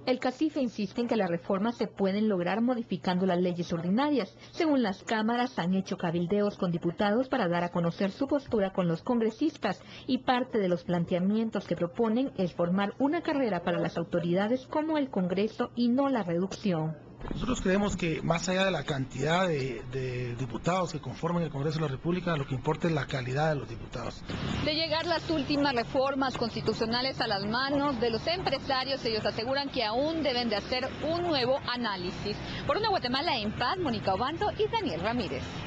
El CACIFE insiste en que las reformas se pueden lograr modificando las leyes ordinarias. Según las cámaras, han hecho cabildeos con diputados para dar a conocer su postura con los congresistas y parte de los planteamientos que proponen es formar una carrera para las autoridades como el Congreso y no la reducción. Nosotros creemos que más allá de la cantidad de diputados que conforman el Congreso de la República, lo que importa es la calidad de los diputados. De llegar las últimas reformas constitucionales a las manos de los empresarios, ellos aseguran que aún deben de hacer un nuevo análisis. Por una Guatemala en paz, Mónica Obando y Daniel Ramírez.